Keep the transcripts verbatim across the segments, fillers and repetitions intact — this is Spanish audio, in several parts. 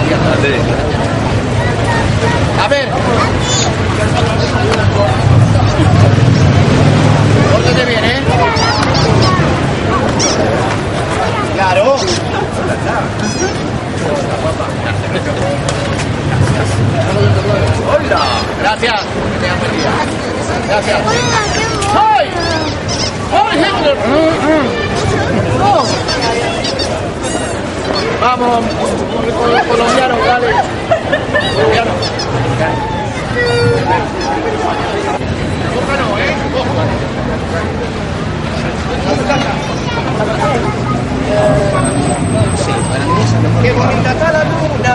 A ver. Pórtate bien, ¿eh? Claro. Hola. Gracias. Que tengas buen día. Gracias. ¡Ay! ¡Ay, Hitler! ¡Oh! Vamos, colombiano, dale. Colombiano. Coja no, ¿eh? Coja. ¡Qué bonita está la luna!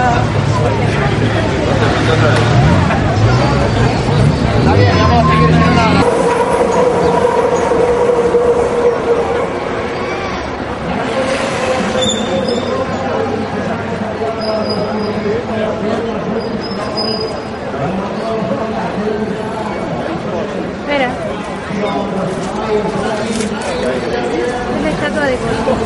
Está bien, vamos a seguir en la... Espera. Es la estatua de Colón.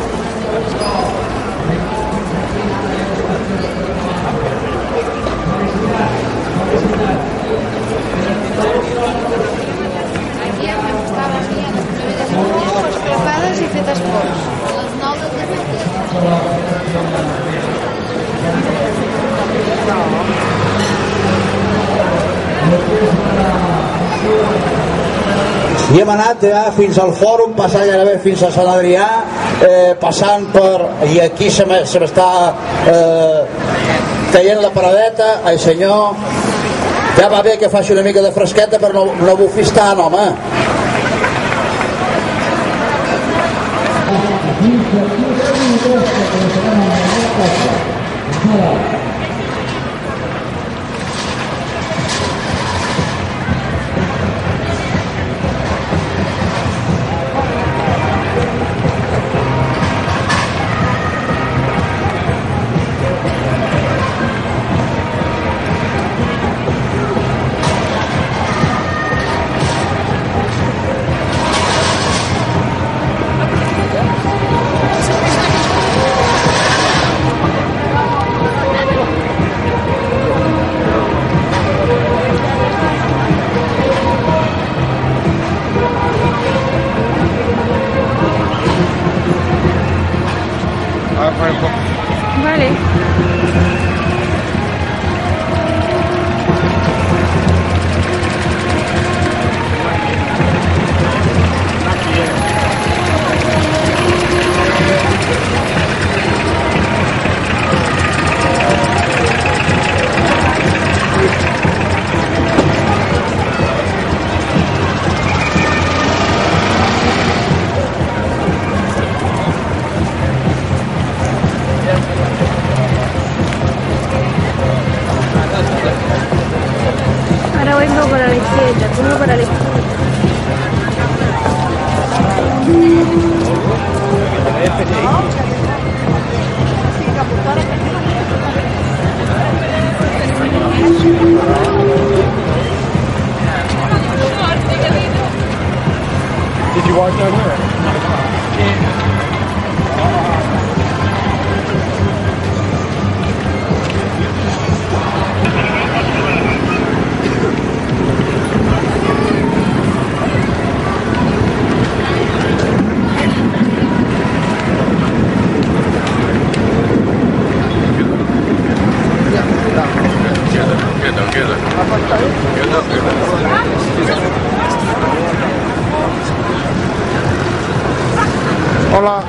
Aquí me gustava a mi a les primeres reunions preparades i fetes pols. A les nou del matí. I hem anat ja fins al fòrum, passant gairebé fins a Sant Adrià, eh, passant per... i aquí se m'està eh, caient la paradeta. Ai senyor, ja va bé que faci una mica de fresqueta, però no, no bufis tant, home. Vale. Ahora vengo para la izquierda, pongo para la izquierda. Did you walk down here? Hola.